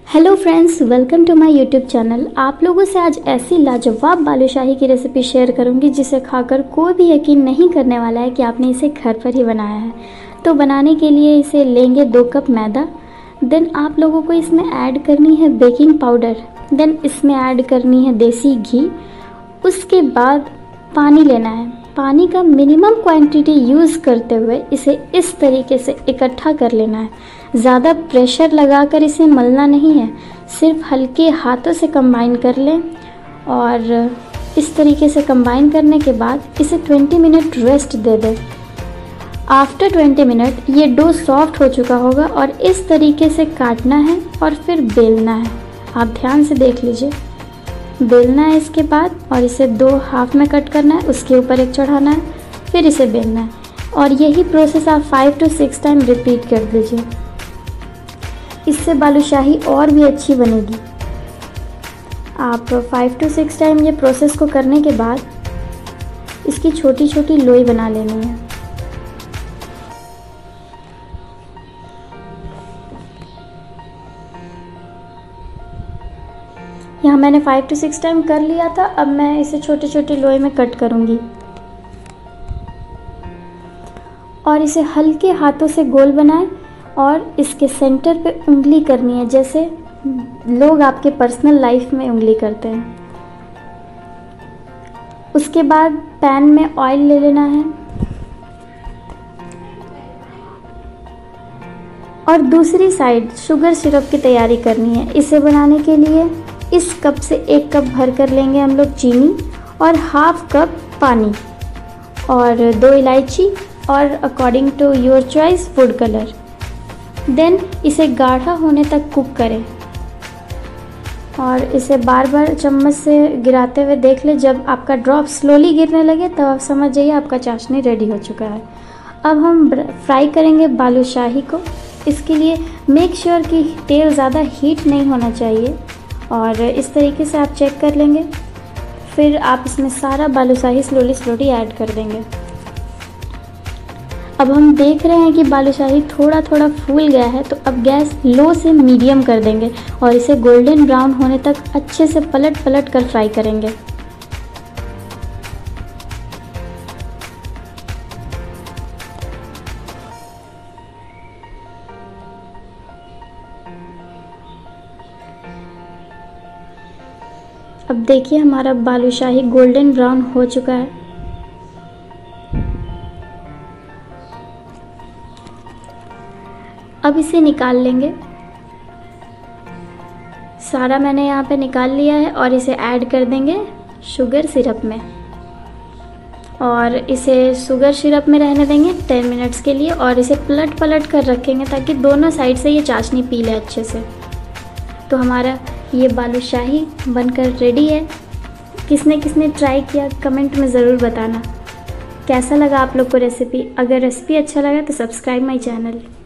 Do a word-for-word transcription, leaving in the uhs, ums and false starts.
Hello friends, welcome to my YouTube channel. आप लोगों से आज ऐसी लाजवाब बालूशाही की रेसिपी शेयर करूंगी जिसे खाकर कोई भी यकीन नहीं करने वाला है कि आपने इसे घर पर ही बनाया है। तो बनाने के लिए इसे लेंगे दो कप मैदा। देन आप लोगों को इसमें ऐड करनी है बेकिंग पाउडर। देन इसमें ऐड करनी है देसी घी। उसके बाद पानी लेना है। पानी का मिनिमम क्वांटिटी यूज़ करते हुए इसे इस तरीके से इकट्ठा कर लेना है। ज़्यादा प्रेशर लगाकर इसे मलना नहीं है, सिर्फ हल्के हाथों से कंबाइन कर लें। और इस तरीके से कंबाइन करने के बाद इसे बीस मिनट रेस्ट दे दें। आफ्टर बीस मिनट ये डो सॉफ्ट हो चुका होगा और इस तरीके से काटना है और फिर बेलना है। आप ध्यान से देख लीजिए, बेलना है इसके बाद और इसे दो हाफ में कट करना है, उसके ऊपर एक चढ़ाना है, फिर इसे बेलना है। और यही प्रोसेस आप five to six time repeat कर दीजिए। इससे बालूशाही और भी अच्छी बनेगी। आप फाइव टू सिक्स टाइम ये प्रोसेस को करने के बाद इसकी छोटी छोटी लोई बना लेनी है। यहाँ मैंने फाइव टू सिक्स टाइम कर लिया था। अब मैं इसे छोटे छोटे लोई में कट करूँगी और इसे हल्के हाथों से गोल बनाएं और इसके सेंटर पे उंगली करनी है, जैसे लोग आपके पर्सनल लाइफ में उंगली करते हैं। उसके बाद पैन में ऑयल ले लेना है और दूसरी साइड शुगर सिरप की तैयारी करनी है। इसे बनाने के लिए इस कप से एक कप भर कर लेंगे हम लोग चीनी और हाफ कप पानी और दो इलायची और according to your choice food colour. Then इसे गाढ़ा होने तक कुक करें और इसे बार बार चम्मच से गिराते हुए देख ले। जब आपका ड्रॉप स्लोली गिरने लगे तब आप समझ जाइए आपका चाशनी रेडी हो चुका है। अब हम फ्राई करेंगे बालूशाही को। इसके लिए मेक श्योर कि तेल ज़्यादा हीट नहीं होना चाहिए और इस तरीके से आप चेक कर लेंगे। फिर आप इसमें सारा बालूशाही स्लोली स्लोली ऐड कर देंगे। अब हम देख रहे हैं कि बालूशाही थोड़ा थोड़ा फूल गया है, तो अब गैस लो से मीडियम कर देंगे और इसे गोल्डन ब्राउन होने तक अच्छे से पलट पलट कर फ्राई करेंगे। अब देखिए हमारा बालूशाही गोल्डन ब्राउन हो चुका है। अब इसे निकाल लेंगे। सारा मैंने यहाँ पे निकाल लिया है और इसे ऐड कर देंगे शुगर सिरप में और इसे शुगर सिरप में रहने देंगे टेन मिनट्स के लिए और इसे पलट पलट कर रखेंगे ताकि दोनों साइड से ये चाशनी पी ले अच्छे से। तो हमारा ये बालूशाही बनकर रेडी है। किसने किसने ट्राई किया कमेंट में ज़रूर बताना। कैसा लगा आप लोग को रेसिपी? अगर रेसिपी अच्छा लगा तो सब्सक्राइब माय चैनल।